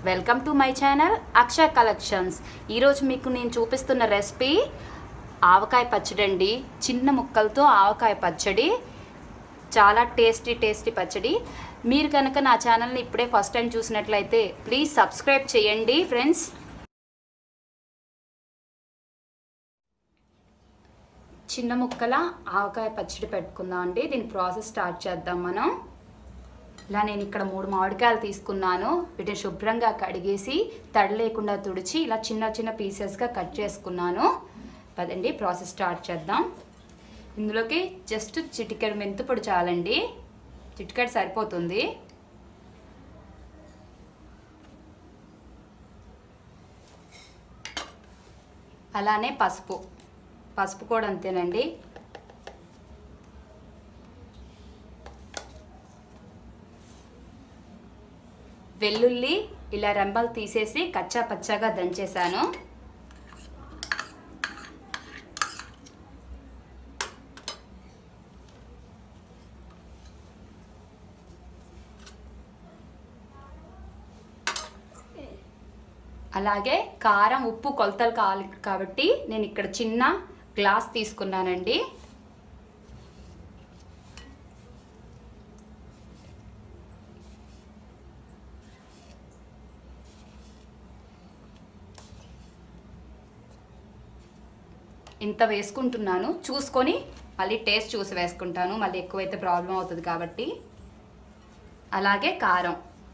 Welcome to my channel Akshaya collections. ఈరోజు మీకు నేను చూపిస్తున్న రెసిపీ ఆవకాయ పచ్చడి అండి. చిన్న ముక్కలతో ఆవకాయ పచ్చడి, చాలా టేస్టీ పచ్చడి. మీరు కనుక నా ఛానల్ని ఇప్పుడే ఫస్ట్ టైం చూసినట్లయితే ప్లీజ్ సబ్స్క్రైబ్ చేయండి ఫ్రెండ్స్. చిన్న ముక్కల ఆవకాయ పచ్చడి పెట్టుకుందాం అండి. దీని ప్రాసెస్ స్టార్ట్ చేద్దాం మనం. ఇలా నేను ఇక్కడ 3 మామిడికాయలు తీసుకున్నాను. వీటిని శుభ్రంగా కడిగేసి తడి లేకుండా తుడిచి ఇలా చిన్న పీసెస్గా కట్ చేసుకున్నాను. పదండి ప్రాసెస్ స్టార్ట్ చేద్దాం. ఇందులోకి జస్ట్ చిటికెడు మెంతిపొడి చాలండి, చిటికెడు సరిపోతుంది. అలానే పసుపు కూడా అంతేనండి. వెల్లుల్లి ఇలా రెంబలు తీసేసి కచ్చా పచ్చాగా దంచేసాను. అలాగే కారం ఉప్పు కొలతలు కావాలి కాబట్టి నేను ఇక్కడ చిన్న గ్లాస్ తీసుకున్నానండి. ఇంత వేసుకుంటున్నాను, చూసుకొని మళ్ళీ టేస్ట్ చూసి వేసుకుంటాను, మళ్ళీ ఎక్కువైతే ప్రాబ్లం అవుతుంది కాబట్టి. అలాగే కారం,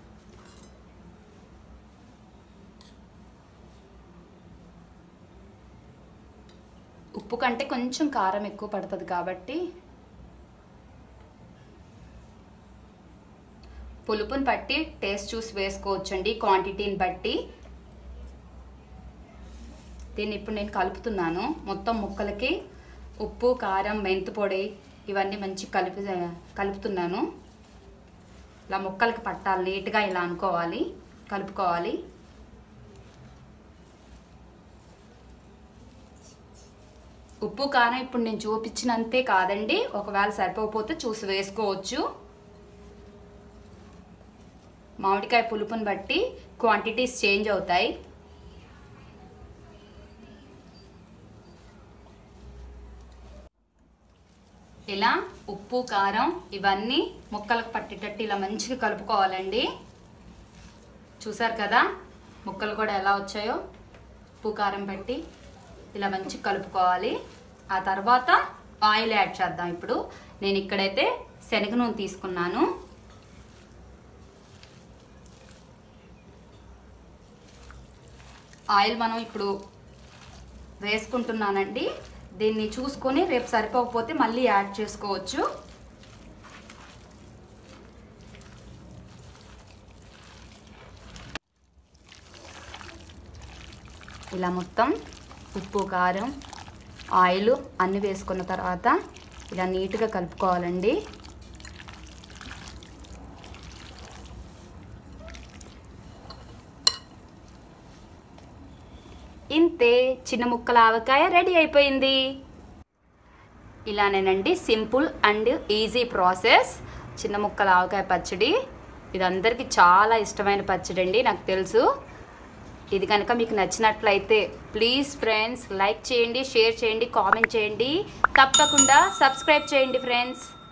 ఉప్పు కంటే కొంచెం కారం ఎక్కువ పడుతుంది కాబట్టి పులుపుని బట్టి టేస్ట్ చూసి వేసుకోవచ్చండి, క్వాంటిటీని బట్టి. దీన్ని ఇప్పుడు నేను కలుపుతున్నాను. మొత్తం ముక్కలకి ఉప్పు కారం మెంతిపొడి ఇవన్నీ మంచి కలుపుతున్నాను. ఇలా ముక్కలకి పట్టాలి, నీట్గా ఇలా అనుకోవాలి, కలుపుకోవాలి. ఉప్పు కారం ఇప్పుడు నేను చూపించినంతే కాదండి, ఒకవేళ సరిపోకపోతే చూసి వేసుకోవచ్చు. మామిడికాయ పులుపుని బట్టి క్వాంటిటీస్ చేంజ్ అవుతాయి. ఇలా ఉప్పు కారం ఇవన్నీ ముక్కలకు పట్టేటట్టు ఇలా మంచిగా కలుపుకోవాలండి. చూసారు కదా ముక్కలు కూడా ఎలా వచ్చాయో, ఉప్పు కారం పెట్టి ఇలా మంచిగా కలుపుకోవాలి. ఆ తర్వాత ఆయిల్ యాడ్ చేద్దాం. ఇప్పుడు నేను ఇక్కడైతే శనగ నూనె తీసుకున్నాను. ఆయిల్ మనం ఇప్పుడు వేసుకుంటున్నానండి. దీన్ని చూసుకొని రేపు సరిపోకపోతే మళ్ళీ యాడ్ చేసుకోవచ్చు. ఇలా మొత్తం ఉప్పు కారం ఆయిల్ అన్నీ వేసుకున్న తర్వాత ఇలా నీట్గా కలుపుకోవాలండి. ఇంతే, చిన్న ముక్కల ఆవకాయ రెడీ అయిపోయింది. ఇలానేనండి సింపుల్ అండ్ ఈజీ ప్రాసెస్ చిన్న ముక్కల ఆవకాయ పచ్చడి. ఇది అందరికీ చాలా ఇష్టమైన పచ్చడి అండి, నాకు తెలుసు. ఇది కనుక మీకు నచ్చినట్లయితే ప్లీజ్ ఫ్రెండ్స్ లైక్ చేయండి, షేర్ చేయండి, కామెంట్ చేయండి, తప్పకుండా సబ్స్క్రైబ్ చేయండి ఫ్రెండ్స్.